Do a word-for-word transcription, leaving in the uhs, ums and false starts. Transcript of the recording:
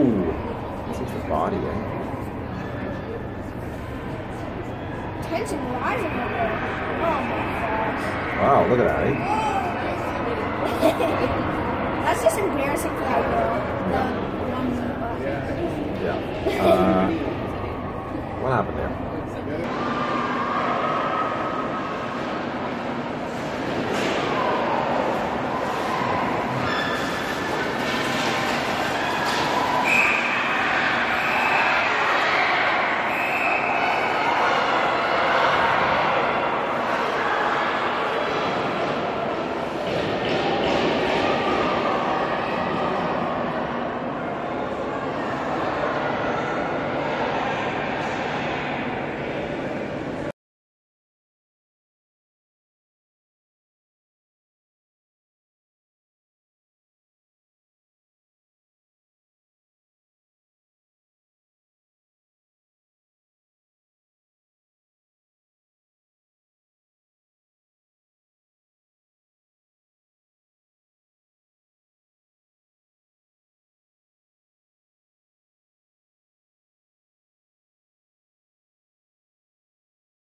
Ooh. This is the body, eh? Tension rising over there. Oh my gosh. Wow, look at that, eh? That's just embarrassing for that girl. The one. Yeah. Uh, what happened there?